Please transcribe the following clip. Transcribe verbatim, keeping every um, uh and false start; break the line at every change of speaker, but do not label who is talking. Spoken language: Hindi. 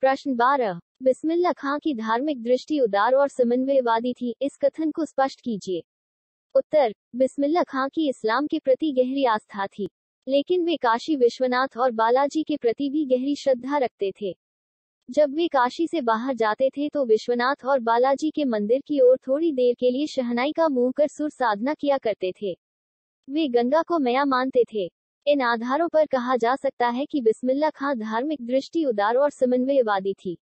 प्रश्न बारह। बिस्मिल्लाह खां की धार्मिक दृष्टि उदार और समन्वयवादी थी, इस कथन को स्पष्ट कीजिए। उत्तर। बिस्मिल्लाह खां की इस्लाम के प्रति गहरी आस्था थी, लेकिन वे काशी विश्वनाथ और बालाजी के प्रति भी गहरी श्रद्धा रखते थे। जब वे काशी से बाहर जाते थे तो विश्वनाथ और बालाजी के मंदिर की ओर थोड़ी देर के लिए शहनाई का मुंह कर सुर साधना किया करते थे। वे गंगा को मैया मानते थे। इन आधारों पर कहा जा सकता है कि बिस्मिल्लाह खां धार्मिक दृष्टि उदार और समन्वयवादी थी।